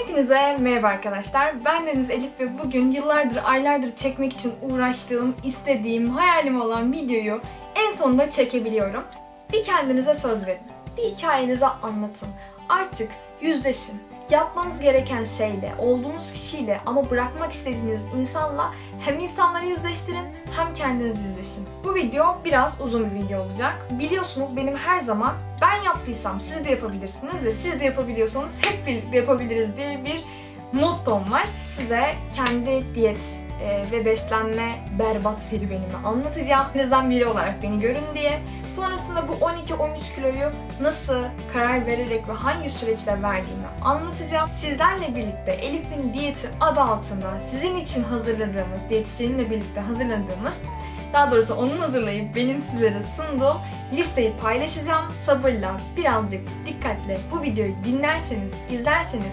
Hepinize merhaba arkadaşlar. Ben Deniz Elif ve bugün yıllardır, aylardır çekmek için uğraştığım, istediğim, hayalim olan videoyu en sonunda çekebiliyorum. Bir kendinize söz verin. Bir hikayenizi anlatın. Artık yüzleşin. Yapmanız gereken şeyle, olduğunuz kişiyle ama bırakmak istediğiniz insanla hem insanları yüzleştirin hem kendiniz yüzleşin. Bu video biraz uzun bir video olacak. Biliyorsunuz benim her zaman ben yaptıysam siz de yapabilirsiniz ve siz de yapabiliyorsanız hep birlikte yapabiliriz diye bir mottom var. Size kendi diyet ve beslenme berbat serüvenimi anlatacağım. Sizden biri olarak beni görün diye. Sonrasında bu 12-13 kiloyu nasıl karar vererek ve hangi süreçte verdiğimi anlatacağım. Sizlerle birlikte Elif'in diyeti adı altında sizin için hazırladığımız, diyetisyeninle birlikte hazırladığımız, daha doğrusu onun hazırlayıp benim sizlere sunduğum listeyi paylaşacağım. Sabırla, birazcık dikkatle bu videoyu dinlerseniz, izlerseniz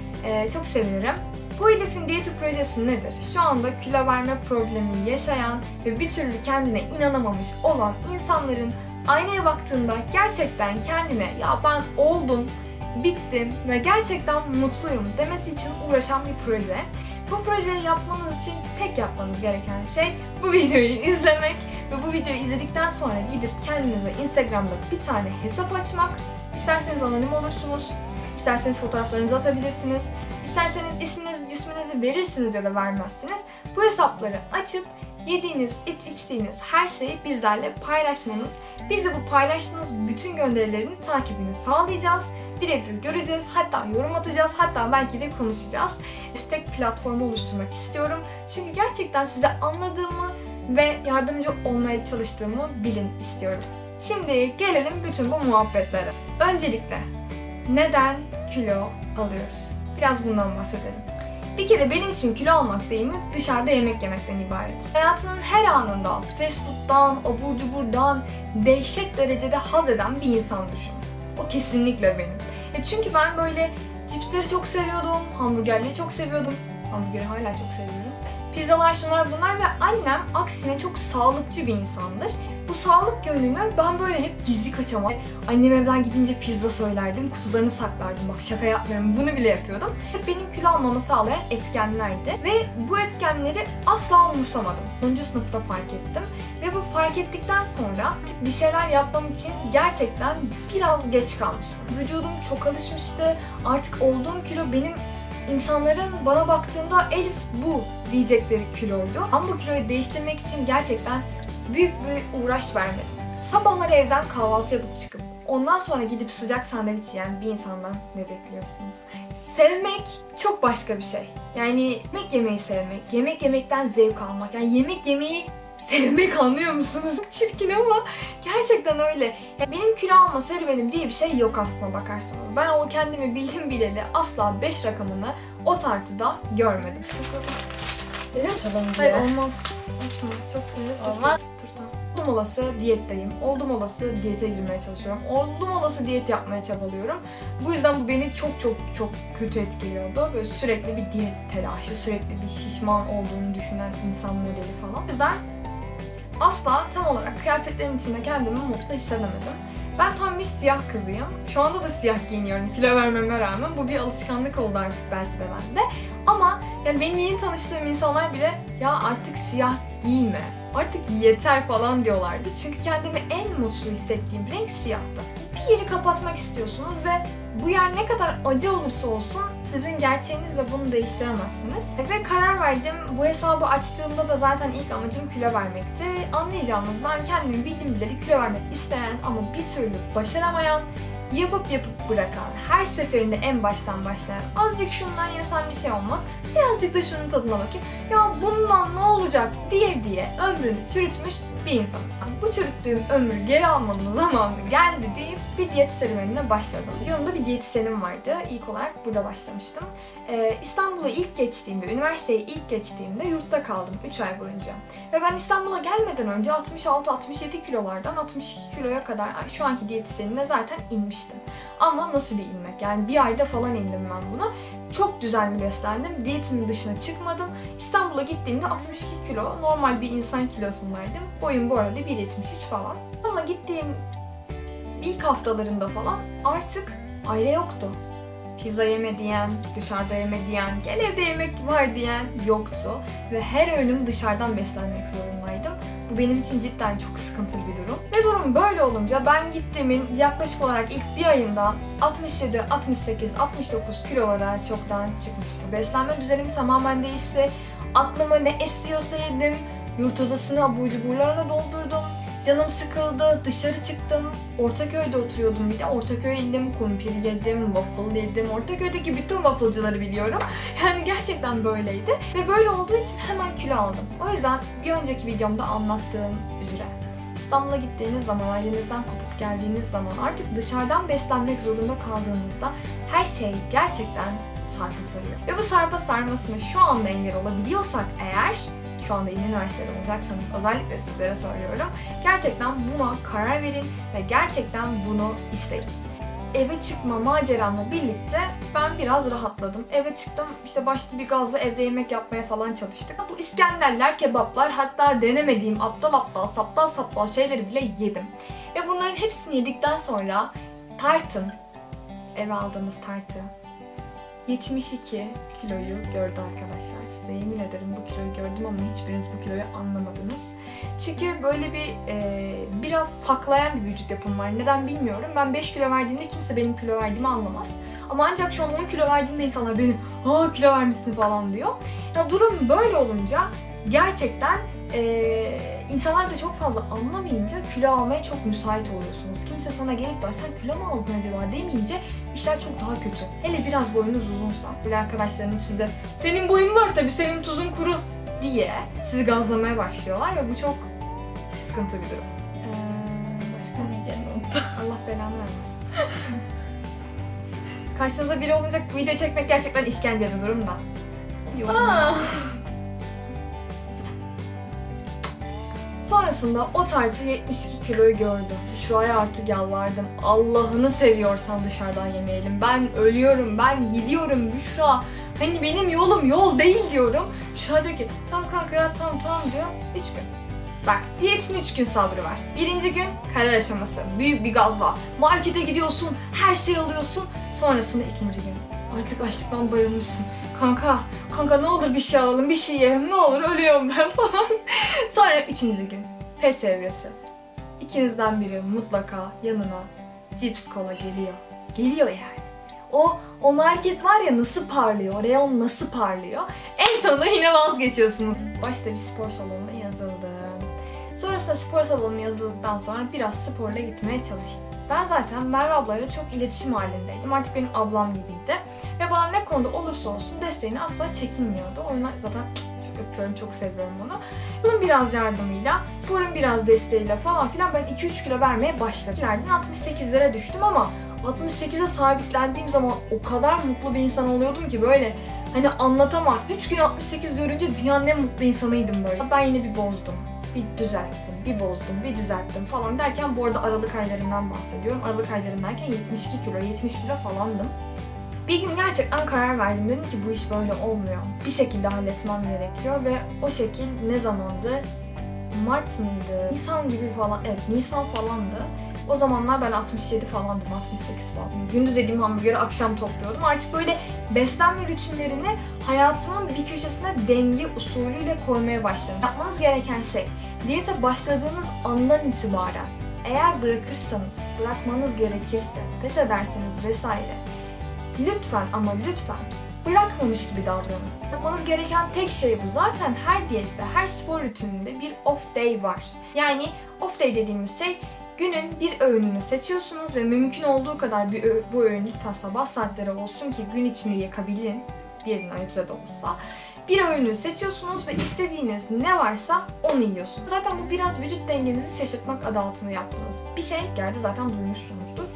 çok sevinirim. Bu Elif'in diyeti projesi nedir? Şu anda kilo verme problemi yaşayan ve bir türlü kendine inanamamış olan insanların aynaya baktığında gerçekten kendine "ya ben oldum, bittim ve gerçekten mutluyum" demesi için uğraşan bir proje. Bu projeyi yapmanız için tek yapmanız gereken şey bu videoyu izlemek ve bu videoyu izledikten sonra gidip kendinize Instagram'da bir tane hesap açmak. İsterseniz anonim olursunuz, isterseniz fotoğraflarınızı atabilirsiniz, İsterseniz isminizi, cisminizi verirsiniz ya da vermezsiniz. Bu hesapları açıp yediğiniz, içtiğiniz her şeyi bizlerle paylaşmanız. Biz de bu paylaştığınız bütün gönderilerin takibini sağlayacağız. Birebir göreceğiz, hatta yorum atacağız, hatta belki de konuşacağız. Destek platformu oluşturmak istiyorum. Çünkü gerçekten size anladığımı ve yardımcı olmaya çalıştığımı bilin istiyorum. Şimdi gelelim bütün bu muhabbetlere. Öncelikle neden kilo alıyoruz? Biraz bundan bahsedelim. Bir kere benim için kilo almak deyimi dışarıda yemek yemekten ibaret. Hayatının her anında fast food'dan, abur cuburdan dehşet derecede haz eden bir insan düşün. O kesinlikle benim. Çünkü ben böyle cipsleri çok seviyordum, hamburgerleri çok seviyordum. Hamburgeri hala çok seviyorum. Pizzalar, şunlar bunlar ve annem aksine çok sağlıkçı bir insandır. Bu sağlık yönünü ben böyle hep gizli kaçamak. Annem evden gidince pizza söylerdim, kutularını saklardım. Bak şaka yapmıyorum, bunu bile yapıyordum. Hep benim kilo almamı sağlayan etkenlerdi. Ve bu etkenleri asla umursamadım. 10. sınıfta fark ettim. Ve bu fark ettikten sonra bir şeyler yapmam için gerçekten biraz geç kalmıştım. Vücudum çok alışmıştı. Artık olduğum kilo benim İnsanların bana baktığında "Elif bu" diyecekleri kiloydu. Ama bu kiloyu değiştirmek için gerçekten büyük bir uğraş vermedim. Sabahları evden kahvaltı yapıp çıkıp ondan sonra gidip sıcak sandviç yiyen bir insandan ne bekliyorsunuz? Sevmek çok başka bir şey. Yani yemek yemeyi sevmek, yemek yemekten zevk almak, yani yemek yemeyi sevmek, anlıyor musunuz? Çok çirkin ama gerçekten öyle. Yani benim kilo alma serüvenim diye bir şey yok aslına bakarsanız. Ben o kendimi bildim bileli asla 5 rakamını o tartıda görmedim. Dedim açalım Hayır diye. olmaz. Açma. Çok güzel. Olmaz. Oldum olası diyetteyim. Oldum olası diyete girmeye çalışıyorum. Oldum olası diyet yapmaya çabalıyorum. Bu yüzden bu beni çok kötü etkiliyordu. Böyle sürekli bir diyet telaşı, sürekli bir şişman olduğunu düşünen insan modeli falan. O yüzden asla tam olarak kıyafetlerin içinde kendimi mutlu hissedemedim. Ben tam bir siyah kızıyım. Şu anda da siyah giyiniyorum kilo vermeme rağmen. Bu bir alışkanlık oldu artık belki de bende. Ama yani benim yeni tanıştığım insanlar bile "ya artık siyah giyme, artık yeter" falan diyorlardı. Çünkü kendimi en mutlu hissettiğim renk siyahtı. Bir yeri kapatmak istiyorsunuz ve bu yer ne kadar acı olursa olsun sizin gerçeğinizle bunu değiştiremezsiniz. Ve karar verdim. Bu hesabı açtığımda da zaten ilk amacım kilo vermekti. Anlayacağınız ben kendimi bildim bileli kilo vermek isteyen ama bir türlü başaramayan, yapıp bırakan, her seferinde en baştan başlayan, azıcık şundan yesem bir şey olmaz, birazcık da şunun tadına bakayım, ya bundan ne olacak diye ömrünü çürütmüş bir insan. Bu çürüttüğüm ömrü geri almanın zamanı geldi deyip bir diyet serüvenine başladım. Yanımda bir diyetisyenim vardı. İlk olarak burada başlamıştım. İstanbul'a ilk geçtiğimde, üniversiteye ilk geçtiğimde yurtta kaldım 3 ay boyunca. Ve ben İstanbul'a gelmeden önce 66-67 kilolardan 62 kiloya kadar şu anki diyetisyenimle zaten inmiştim. Ama nasıl bir inmek? Yani bir ayda falan indim ben bunu. Çok düzenli beslendim. Diyetimin dışına çıkmadım. İstanbul'a gittiğimde 62 kilo, normal bir insan kilosundaydım. Boyum bu arada 1.73 falan. Ama gittiğim ilk haftalarında falan artık aile yoktu. pizza yeme diyen, dışarıda yeme diyen, gel evde yemek var diyen yoktu. Ve her öğünüm dışarıdan beslenmek zorundaydım. Bu benim için cidden çok sıkıntılı bir durum. Ve durum böyle olunca ben gittiğimin yaklaşık olarak ilk bir ayında 67, 68, 69 kilolara çoktan çıkmıştı. Beslenme düzenim tamamen değişti. Aklıma ne esiyorsa yedim. Yurt odasını abur cuburlarla doldurdum. Canım sıkıldı, dışarı çıktım. Ortaköy'de oturuyordum bir de. Ortaköy'e indim, kumpir yedim, waffle yedim. Ortaköy'deki bütün waffle'cıları biliyorum. Yani gerçekten böyleydi. Ve böyle olduğu için hemen kilo aldım. O yüzden bir önceki videomda anlattığım üzere İstanbul'a gittiğiniz zaman, ailenizden kopup geldiğiniz zaman, artık dışarıdan beslenmek zorunda kaldığınızda her şey gerçekten sarpa sarıyor. Ve bu sarpa sarmasını şu anda engel olabiliyorsak eğer, şu anda yeni üniversitede olacaksanız özellikle sizlere söylüyorum. Gerçekten buna karar verin ve gerçekten bunu isteyin. Eve çıkma maceramla birlikte ben biraz rahatladım. Eve çıktım, işte başta bir gazla evde yemek yapmaya falan çalıştık. Bu İskenderler, kebaplar, hatta denemediğim aptal saptal şeyleri bile yedim. Ve bunların hepsini yedikten sonra eve aldığımız tartı 72 kiloyu gördü arkadaşlar. Size yemin ederim bu kiloyu gördüm ama hiçbiriniz bu kiloyu anlamadınız. Çünkü böyle biraz saklayan bir vücut yapım var. Neden bilmiyorum. Ben 5 kilo verdiğimde kimse benim kilo verdiğimi anlamaz. Ama ancak şu an 10 kilo verdiğimde insanlar benim kilo vermişsin falan diyor. Ya durum böyle olunca gerçekten insanlar da çok fazla anlamayınca kilo almaya çok müsait oluyorsunuz. Kimse sana gelip de sen kilo mu aldın acaba demeyince işler çok daha kötü. Hele biraz boyunuz uzunsa, bir arkadaşlarınız size senin boyun var tabii, senin tuzun kuru diye sizi gazlamaya başlıyorlar ve bu çok sıkıntı bir durum. Başka ne diyeceğimi unuttum. Allah belanı vermesin. Karşınızda biri olunca video çekmek gerçekten işkence bir durum da. Sonrasında o tartı 72 kiloyu gördüm. Büşra'ya artık yalvardım. Allah'ını seviyorsan dışarıdan yemeyelim. Ben ölüyorum, ben gidiyorum Büşra. Hani benim yolum yol değil diyorum. Büşra diyor ki tamam kanka ya tamam diyor. 3 gün. Bak diyetin 3 gün sabrı var. Birinci gün karar aşaması. Büyük bir gazla. Markete gidiyorsun, her şeyi alıyorsun. Sonrasında ikinci gün. Artık açlıktan bayılmışsın. Kanka ne olur bir şey alalım, bir şey yiyelim, ne olur ölüyorum ben falan. Sonra üçüncü gün. Pes evresi. İkinizden biri mutlaka yanına cips kola geliyor. Geliyor yani. O market var ya nasıl parlıyor, reyon nasıl parlıyor. En sonunda yine vazgeçiyorsunuz. Başta bir spor salonuna yazıldım. Sonrasında spor salonuna yazıldıktan sonra biraz sporla gitmeye çalıştım. Ben zaten Merve ablayla çok iletişim halindeydim. Artık benim ablam gibiydi. Ve bana ne konuda olursa olsun desteğini asla çekinmiyordu. O yüzden zaten çok öpüyorum, çok seviyorum onu. Bunun biraz yardımıyla, sporun biraz desteğiyle falan filan ben 2-3 kilo vermeye başladım. 68'lere düştüm ama 68'e sabitlendiğim zaman o kadar mutlu bir insan oluyordum ki böyle hani anlatamam. 3 gün 68 görünce dünyanın en mutlu insanıydım böyle. Ben yine bir bozdum. Bir düzelttim, bir bozdum, bir düzelttim falan derken bu arada Aralık aylarından bahsediyorum. Aralık aylarım derken 72 kilo, 70 kilo falandım. Bir gün gerçekten karar verdim. Dedim ki bu iş böyle olmuyor. Bir şekilde halletmem gerekiyor ve o şekil ne zamandı? Mart mıydı? Nisan gibi falan, evet Nisan falandı. O zamanlar ben 67 falandım, 68 falan. Gündüz yediğim hamburgeri akşam topluyordum. Artık böyle beslenme rutinlerini hayatımın bir köşesine denge usulüyle koymaya başladım. Yapmanız gereken şey, diyete başladığınız andan itibaren eğer bırakırsanız, bırakmanız gerekirse, pes ederseniz vesaire, lütfen ama lütfen bırakmamış gibi davranın. Yapmanız gereken tek şey bu. Zaten her diyette, her spor rutininde bir off day var. Yani off day dediğimiz şey, günün bir öğününü seçiyorsunuz ve mümkün olduğu kadar bu öğün lütfen sabah saatleri olsun ki gün içinde yakabilin, bir nebze de olsa. Bir öğünü seçiyorsunuz ve istediğiniz ne varsa onu yiyorsunuz. Zaten bu biraz vücut dengenizi şaşırtmak adı altında yaptığınız bir şey. Gerçi zaten duymuşsunuzdur.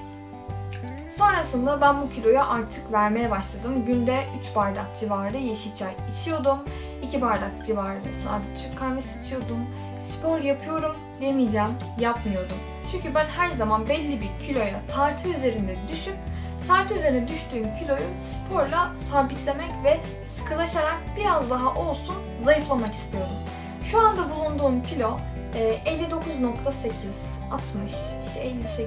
Sonrasında ben bu kiloyu artık vermeye başladım. Günde 3 bardak civarı yeşil çay içiyordum. 2 bardak civarı sade Türk kahvesi içiyordum. Spor yapıyorum demeyeceğim, yapmıyordum. Çünkü ben her zaman belli bir kiloya tartı üzerinde düşüp tartı üzerine düştüğüm kiloyu sporla sabitlemek ve sıkılaşarak biraz daha olsun zayıflamak istiyordum. Şu anda bulunduğum kilo 59.8, 60, işte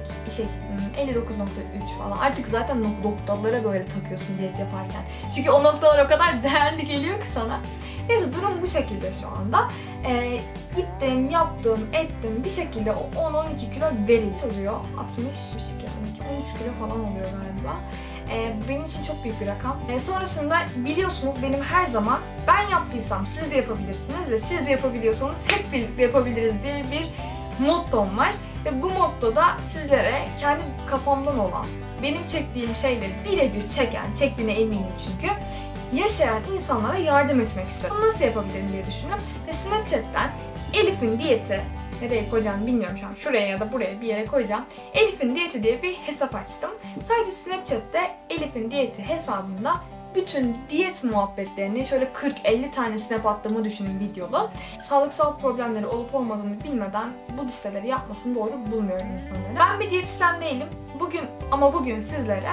59.3 falan. Artık zaten noktalara böyle takıyorsun diyet yaparken. Çünkü o noktalar o kadar değerli geliyor ki sana. Neyse durum bu şekilde şu anda. Gittim, yaptım, ettim. Bir şekilde o 10-12 kilo veriliyor. 60, 12, 13 kilo falan oluyor galiba. Benim için çok büyük bir rakam. Sonrasında biliyorsunuz benim her zaman ben yaptıysam siz de yapabilirsiniz ve siz de yapabiliyorsanız hep birlikte yapabiliriz diye bir mottom var. Ve bu mottoda sizlere kendi kafamdan olan, benim çektiğim şeyleri birebir çektiğine eminim çünkü, yaşayan insanlara yardım etmek istedim. Bunu nasıl yapabilirim diye düşündüm ve Snapchat'ten Elif'in diyeti, nereye koyacağım bilmiyorum şu an, şuraya ya da buraya bir yere koyacağım. Elif'in diyeti diye bir hesap açtım. Sadece Snapchat'te Elif'in diyeti hesabında bütün diyet muhabbetlerini, şöyle 40-50 tane snap attığımı düşünün videolu. Sağlıksal problemleri olup olmadığını bilmeden bu listeleri yapmasını doğru bulmuyorum insanların. Ben bir diyetisyen değilim. Bugün sizlere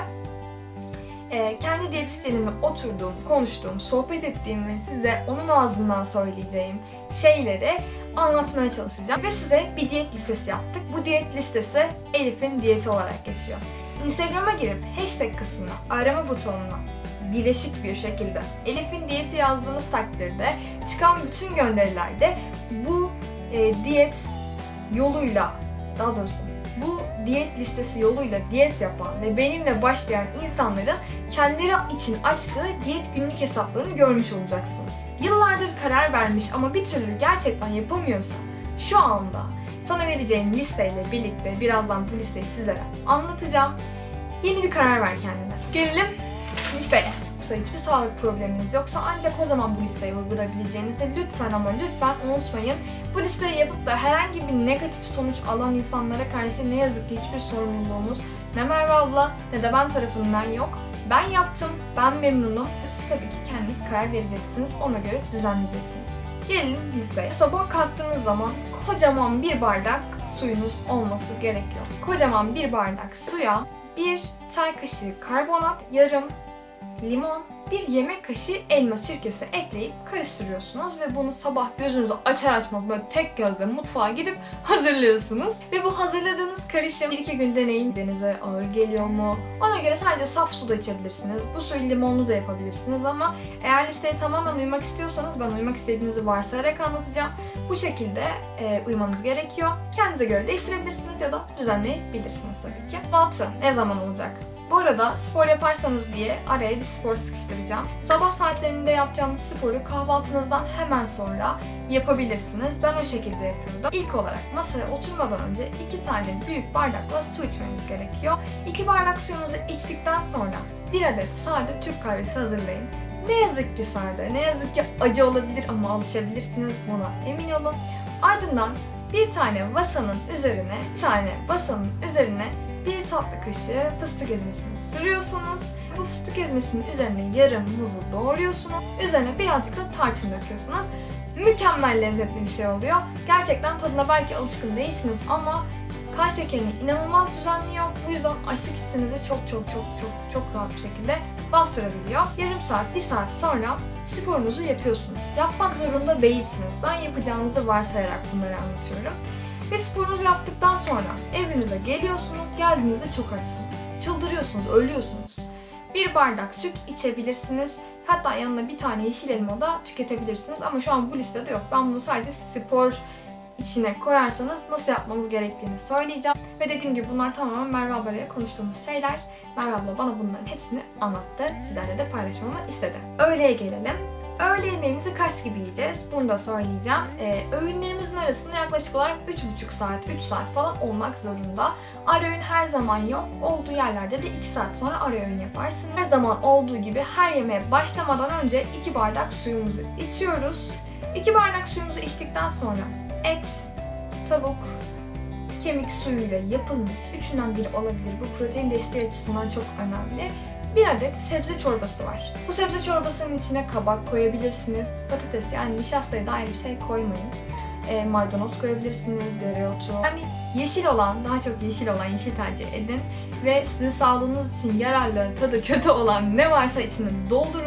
kendi diyetisyenimle oturduğum, konuştuğum, sohbet ettiğim ve size onun ağzından söyleyeceğim şeyleri anlatmaya çalışacağım. Ve size bir diyet listesi yaptık. Bu diyet listesi Elif'in diyeti olarak geçiyor. Instagram'a girip hashtag kısmına, arama butonuna birleşik bir şekilde Elif'in diyeti yazdığınız takdirde çıkan bütün gönderilerde bu diyet yoluyla, daha doğrusu bu diyet listesi yoluyla diyet yapan ve benimle başlayan insanların kendileri için açtığı diyet günlük hesaplarını görmüş olacaksınız. Yıllardır karar vermiş ama bir türlü gerçekten yapamıyorsan şu anda sana vereceğim listeyle birlikte birazdan bu listeyi sizlere anlatacağım. Yeni bir karar ver kendine. Gelelim listeye. Hiçbir sağlık probleminiz yoksa ancak o zaman bu listeyi uygulayabileceğinizi lütfen ama lütfen unutmayın. Bu listeyi yapıp da herhangi bir negatif sonuç alan insanlara karşı ne yazık ki hiçbir sorumluluğumuz ne Merve abla ne de ben tarafından yok. Ben yaptım, ben memnunum. Siz tabii ki kendiniz karar vereceksiniz, ona göre düzenleyeceksiniz. Gelelim listeye. Sabah kalktığınız zaman kocaman bir bardak suyunuz olması gerekiyor. Kocaman bir bardak suya 1 çay kaşığı karbonat, yarım limon, 1 yemek kaşığı elma sirkesi ekleyip karıştırıyorsunuz ve bunu sabah gözünüzü açar açmaz böyle tek gözle mutfağa gidip hazırlıyorsunuz. Ve bu hazırladığınız karışım 1-2 gün deneyin. Denize ağır geliyor mu? Ona göre sadece saf su da içebilirsiniz. Bu suyu limonlu da yapabilirsiniz ama eğer listeye tamamen uymak istiyorsanız ben uymak istediğinizi varsayarak anlatacağım. Bu şekilde uymanız gerekiyor. Kendinize göre değiştirebilirsiniz ya da düzenleyebilirsiniz tabii ki. Kahvaltı ne zaman olacak? Bu arada spor yaparsanız diye araya bir spor sıkıştıracağım. Sabah saatlerinde yapacağınız sporu kahvaltınızdan hemen sonra yapabilirsiniz. Ben o şekilde yapıyordum. İlk olarak masaya oturmadan önce 2 tane büyük bardakla su içmeniz gerekiyor. 2 bardak suyunuzu içtikten sonra 1 adet sade Türk kahvesi hazırlayın. Ne yazık ki sade, ne yazık ki acı olabilir ama alışabilirsiniz, buna emin olun. Ardından bir tane vasanın üzerine 1 tatlı kaşığı fıstık ezmesini sürüyorsunuz. Bu fıstık ezmesinin üzerine yarım muzu doğruyorsunuz. Üzerine birazcık da tarçın döküyorsunuz. Mükemmel lezzetli bir şey oluyor. Gerçekten tadına belki alışkın değilsiniz ama kan şekerini inanılmaz düzenliyor. Bu yüzden açlık hissinizi çok rahat bir şekilde bastırabiliyor. Yarım saat, 1 saat sonra sporunuzu yapıyorsunuz. Yapmak zorunda değilsiniz. Ben yapacağınızı varsayarak bunları anlatıyorum. Ve sporunuzu yaptıktan sonra evinize geliyorsunuz. Geldiğinizde çok açsınız. Çıldırıyorsunuz, ölüyorsunuz. 1 bardak süt içebilirsiniz. Hatta yanına 1 tane yeşil elma da tüketebilirsiniz. Ama şu an bu listede yok. Ben bunu sadece spor içine koyarsanız nasıl yapmanız gerektiğini söyleyeceğim. Ve dediğim gibi bunlar tamamen Merve ablayla konuştuğumuz şeyler. Merve abla bana bunların hepsini anlattı. Sizlerle de paylaşmamı istedi. Öğleye gelelim. Öğle yemeğimizi kaç gibi yiyeceğiz? Bunu da söyleyeceğim. Öğünlerimizin arasında yaklaşık olarak 3,5 saat, 3 saat falan olmak zorunda. Ara öğün her zaman yok. Olduğu yerlerde de 2 saat sonra ara öğün yaparsınız. Her zaman olduğu gibi her yemeğe başlamadan önce 2 bardak suyumuzu içiyoruz. 2 bardak suyumuzu içtikten sonra et, tavuk, kemik suyuyla yapılmış, üçünden biri olabilir. Bu protein desteği açısından çok önemli. 1 adet sebze çorbası var. Bu sebze çorbasının içine kabak koyabilirsiniz. Patates yani nişastaya dair bir şey koymayın. Maydanoz koyabilirsiniz, dereotu. Yani yeşil olan, daha çok yeşil olan yeşil tercih edin. Ve sizin sağlığınız için yararlı, tadı kötü olan ne varsa içine doldurun.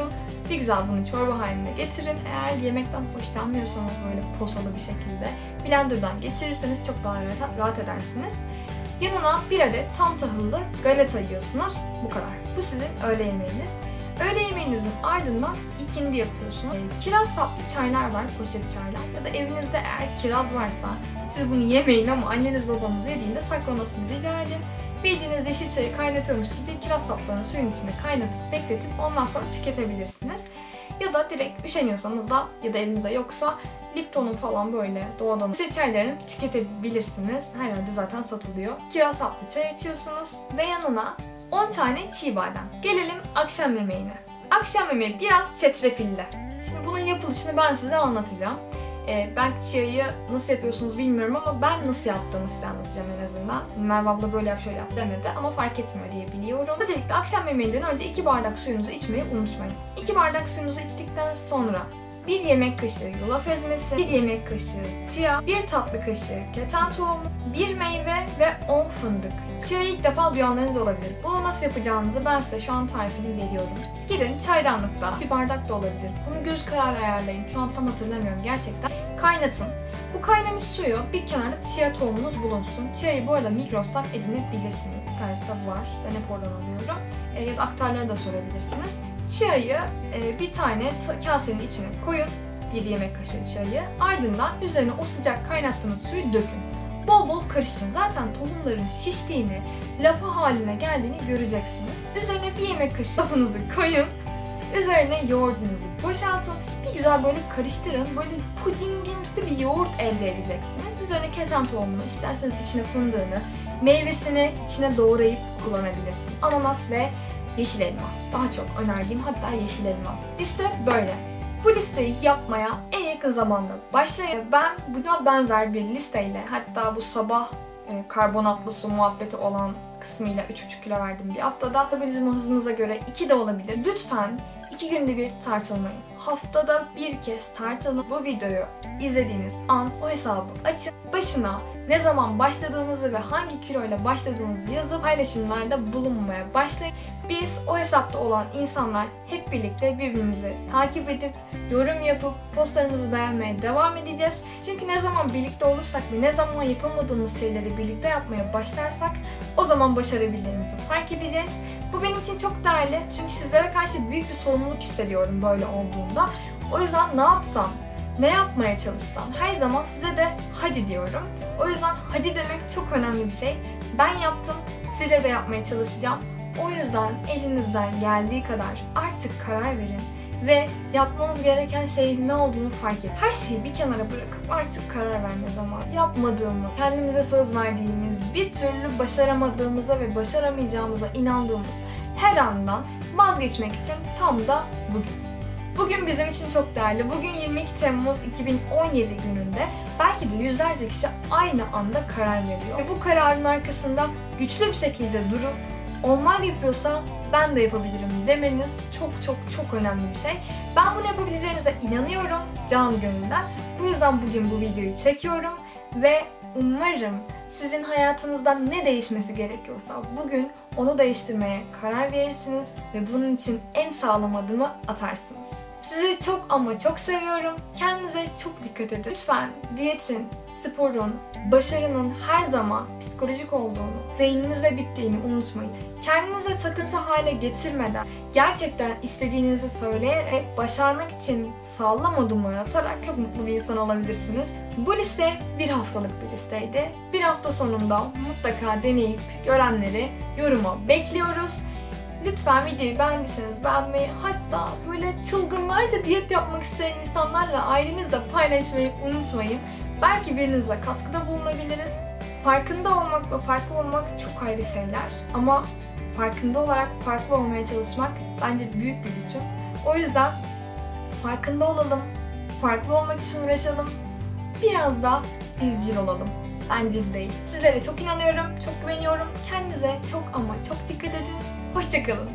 Bir güzel bunu çorba haline getirin. Eğer yemekten hoşlanmıyorsanız böyle posalı bir şekilde blenderdan geçirirseniz çok daha rahat edersiniz. Yanına bir adet tam tahıllı galeta yiyorsunuz. Bu kadar. Bu sizin öğle yemeğiniz. Öğle yemeğinizin ardından ikindi yapıyorsunuz. Kiraz saplı çaylar var, poşet çaylar. Ya da evinizde eğer kiraz varsa siz bunu yemeyin ama anneniz babanız yediğinde saklamasını rica edin. Bildiğiniz yeşil çayı kaynatıyormuş gibi kiraz saplarını suyun içinde kaynatıp bekletip ondan sonra tüketebilirsiniz. Ya da direkt üşeniyorsanız da ya da elinizde yoksa Lipton'un falan böyle doğadan poşet çaylarını tüketebilirsiniz. Her yerde zaten satılıyor. Kiraz saplı çay içiyorsunuz ve yanına 10 tane çiğ badem. Gelelim akşam yemeğine. Akşam yemeği biraz çetrefilli. Şimdi bunun yapılışını ben size anlatacağım. Ben çiğ'yi nasıl yapıyorsunuz bilmiyorum ama ben nasıl yaptığımı size anlatacağım en azından. Merve abla böyle yap şöyle yap demedi ama fark etmiyor diye biliyorum. Öncelikle akşam yemeğinden önce 2 bardak suyunuzu içmeyi unutmayın. 2 bardak suyunuzu içtikten sonra 1 yemek kaşığı yulaf ezmesi, 1 yemek kaşığı chia, 1 tatlı kaşığı keten tohumu, 1 meyve ve 10 fındık. Chia'yı ilk defa duyanlarınız olabilir. Bunu nasıl yapacağınızı ben size şu an tarifini veriyorum. Gidin çaydanlıkta, bir bardak da olabilir. Bunu göz kararı ayarlayın. Şu an tam hatırlamıyorum gerçekten. Kaynatın. Bu kaynamış suyu bir kenarda chia tohumunuz bulunsun. Chia'yı bu arada Migros'tan edinebilirsiniz. Gayet de var. Ben hep oradan alıyorum. Ya da aktarları da sorabilirsiniz. Chia'yı bir tane kasenin içine koyun. 1 yemek kaşığı chia'yı. Ardından üzerine o sıcak kaynattığınız suyu dökün. Bol bol karıştırın. Zaten tohumların şiştiğini, lapa haline geldiğini göreceksiniz. Üzerine 1 yemek kaşığı lafınızı koyun. Üzerine yoğurdunuzu boşaltın. Bir güzel böyle karıştırın. Böyle pudingimsi bir yoğurt elde edeceksiniz. Üzerine keten tohumunu, isterseniz içine fındığını, meyvesini içine doğrayıp kullanabilirsiniz. Ananas ve yeşil elma. Daha çok önerdiğim hatta yeşil elma. Liste böyle. Bu listeyi yapmaya en yakın zamanda başlayın. Ben buna benzer bir listeyle, hatta bu sabah karbonatlı su muhabbeti olan kısmıyla 3,5 kilo verdim bir haftada. Metabolizma hızınıza göre 2 de olabilir. Lütfen 2 günde bir tartılmayın. Haftada bir kez tartılın. Bu videoyu izlediğiniz an o hesabı açın. Başına ne zaman başladığınızı ve hangi kiloyla başladığınızı yazıp paylaşımlarda bulunmaya başlayın. Biz o hesapta olan insanlar hep birlikte birbirimizi takip edip yorum yapıp postlarımızı beğenmeye devam edeceğiz. Çünkü ne zaman birlikte olursak ve ne zaman yapamadığımız şeyleri birlikte yapmaya başlarsak o zaman başarabildiğimizi fark edeceğiz. Bu benim için çok değerli çünkü sizlere karşı büyük bir sorumluluk hissediyorum böyle olduğunda. O yüzden ne yapsam, ne yapmaya çalışsam her zaman size de hadi diyorum. O yüzden hadi demek çok önemli bir şey. Ben yaptım, size de yapmaya çalışacağım. O yüzden elinizden geldiği kadar artık karar verin ve yapmanız gereken şeyin ne olduğunu fark edin. Her şeyi bir kenara bırakıp artık karar verme zamanı. Yapmadığımız, kendimize söz verdiğimiz, bir türlü başaramadığımıza ve başaramayacağımıza inandığımız her andan vazgeçmek için tam da bugün. Bugün bizim için çok değerli. Bugün 22 Temmuz 2017 gününde belki de yüzlerce kişi aynı anda karar veriyor. Ve bu kararın arkasında güçlü bir şekilde durup onlar yapıyorsa ben de yapabilirim demeniz çok önemli bir şey. Ben bunu yapabileceğinize inanıyorum canı gönülden. Bu yüzden bugün bu videoyu çekiyorum ve umarım sizin hayatınızdan ne değişmesi gerekiyorsa bugün onu değiştirmeye karar verirsiniz ve bunun için en sağlam adımı atarsınız. Sizi çok ama çok seviyorum. Kendinize çok dikkat edin. Lütfen diyetin, sporun, başarının her zaman psikolojik olduğunu, beyninizde bittiğini unutmayın. Kendinize takıntı hale getirmeden, gerçekten istediğinizi söyleyerek, başarmak için sağlam adımlar atarak çok mutlu bir insan olabilirsiniz. Bu liste bir haftalık bir listeydi. Bir hafta sonunda mutlaka deneyip görenleri yoruma bekliyoruz. Lütfen videoyu beğendiyseniz beğenmeyi, hatta böyle çılgınlarca diyet yapmak isteyen insanlarla ailenizle paylaşmayı unutmayın. Belki birinizle katkıda bulunabiliriz. Farkında olmak ve farklı olmak çok ayrı şeyler. Ama farkında olarak farklı olmaya çalışmak bence büyük bir gücüm. O yüzden farkında olalım, farklı olmak için uğraşalım, biraz da bizcil olalım. Bencil değil. Sizlere çok inanıyorum, çok güveniyorum. Kendinize çok ama çok dikkat edin. Hoşçakalın.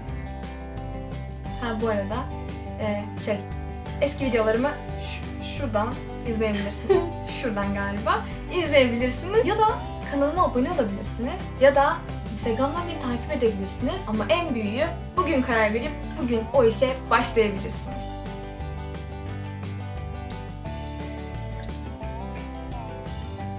Bu arada eski videolarımı şuradan izleyebilirsiniz. Şuradan galiba izleyebilirsiniz. Ya da kanalıma abone olabilirsiniz. Ya da Instagram'dan beni takip edebilirsiniz. Ama en büyüğü bugün karar verip bugün o işe başlayabilirsiniz.